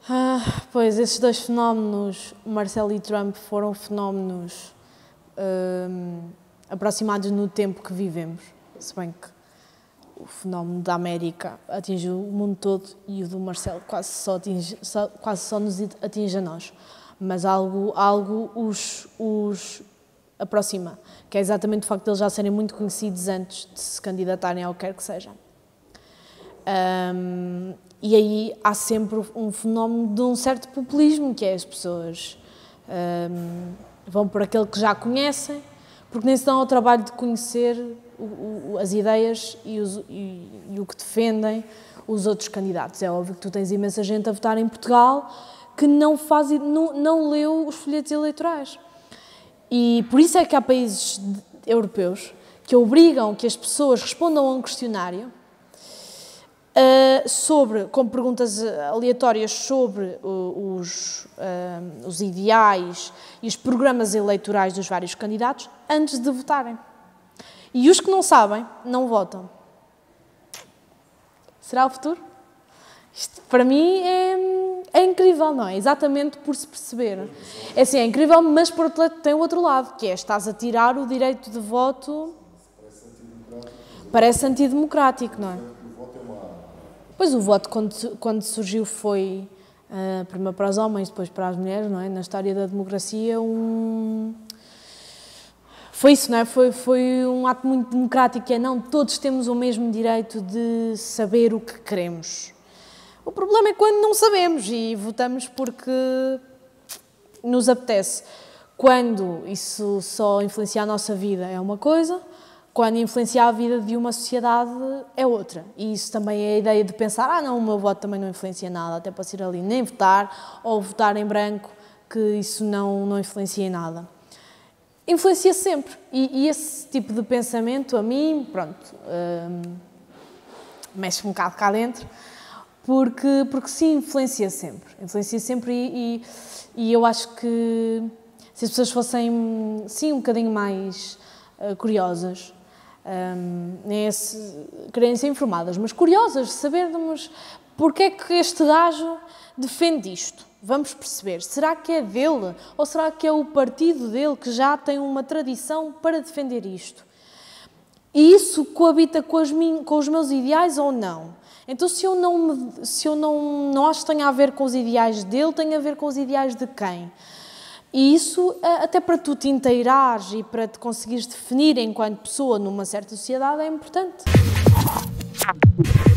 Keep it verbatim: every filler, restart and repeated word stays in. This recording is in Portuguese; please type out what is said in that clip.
Ah, pois, esses dois fenómenos, Marcelo e Trump, foram fenómenos hum, aproximados no tempo que vivemos, se bem que o fenómeno da América atinge o mundo todo e o do Marcelo quase só, atinge, só, quase só nos atinge a nós, mas algo, algo os, os aproxima, que é exatamente o facto de eles já serem muito conhecidos antes de se candidatarem ao que quer que seja. Um, e aí há sempre um fenómeno de um certo populismo, que é as pessoas um, vão por aquele que já conhecem, porque nem se dão ao trabalho de conhecer o, o, as ideias e, os, e, e o que defendem os outros candidatos. É óbvio que tu tens imensa gente a votar em Portugal que não, faz, não, não leu os folhetos eleitorais. E por isso é que há países europeus que obrigam que as pessoas respondam a um questionário Uh, sobre, com perguntas aleatórias sobre uh, os, uh, os ideais e os programas eleitorais dos vários candidatos antes de votarem. E os que não sabem, não votam. Será o futuro? Isto, para mim, é, é incrível, não é? Exatamente por se perceber. É assim, é incrível, mas por outro lado tem o outro lado, que é, estás a tirar o direito de voto... Parece antidemocrático, não é? Pois o voto, quando, quando surgiu, foi uh, primeiro para os homens, depois para as mulheres, não é? Na história da democracia, um... foi isso, não é? Foi, foi um ato muito democrático, que é, não, todos temos o mesmo direito de saber o que queremos. O problema é quando não sabemos e votamos porque nos apetece. Quando isso só influencia a nossa vida é uma coisa, quando influencia a vida de uma sociedade é outra. E isso também é a ideia de pensar, ah não, o meu voto também não influencia nada, até posso ir ali nem votar, ou votar em branco, que isso não, não influencia em nada. Influencia sempre. E, e esse tipo de pensamento, a mim, pronto, hum, mexe um bocado cá dentro, porque, porque sim, influencia sempre. Influencia sempre e, e, e eu acho que se as pessoas fossem, sim, um bocadinho mais uh, curiosas, Um, nem esse, querem ser informadas, mas curiosas de sabermos porque é que este gajo defende isto. Vamos perceber, será que é dele ou será que é o partido dele que já tem uma tradição para defender isto? E isso coabita com, as min, com os meus ideais ou não? Então se eu não, me, se eu não, não acho que tenha a ver com os ideais dele, tem a ver com os ideais de quem? E isso, até para tu te inteirares e para te conseguires definir enquanto pessoa numa certa sociedade, é importante.